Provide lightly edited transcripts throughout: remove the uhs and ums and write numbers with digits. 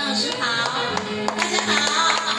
老师好，大家好。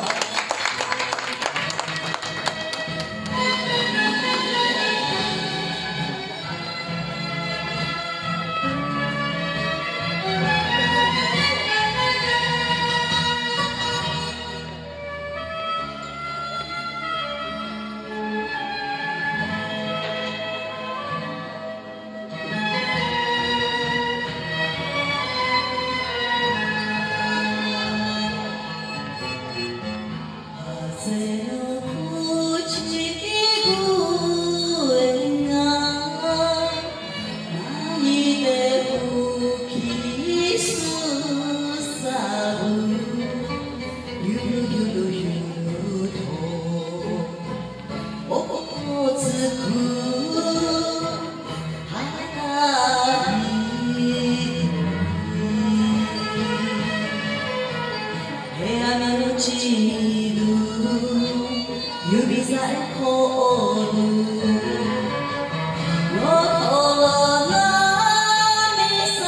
指さえ凍るのとろの岬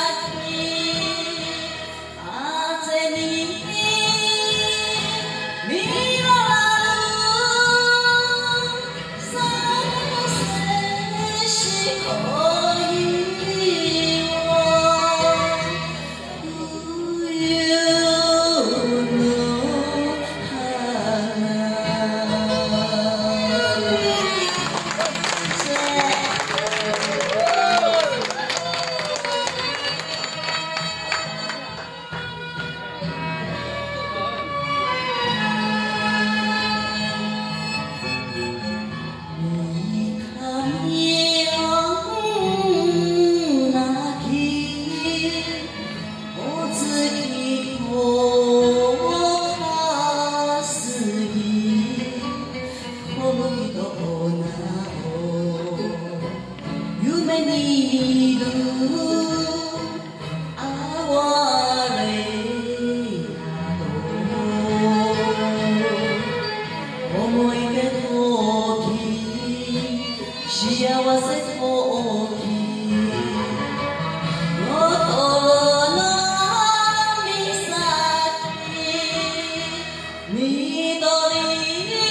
風に見舞うその静止恋夢にいる哀れなど思い出とき幸せときのとろの岬緑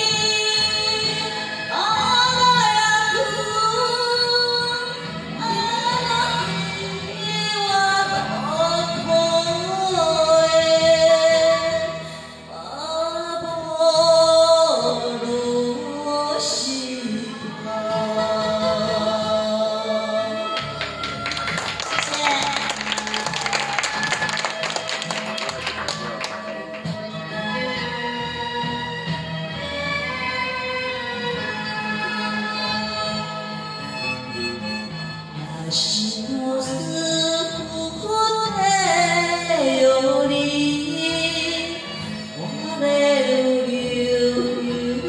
足のすく手より割れる流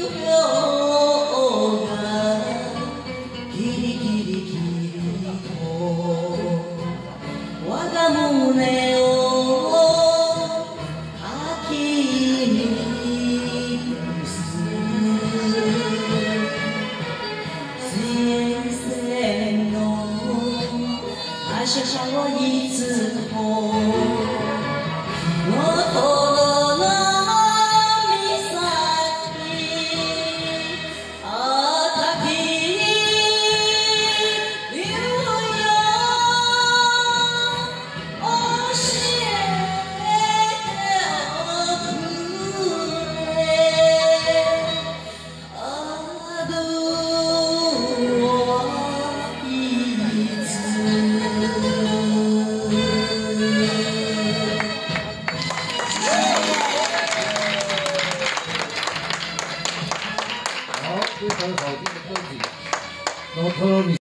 氷がギリギリギリと我が胸をかき乱す感謝はいつものとろの岬赤き竜よ教えておくれアドはいつ非常好听的歌曲，然后特别。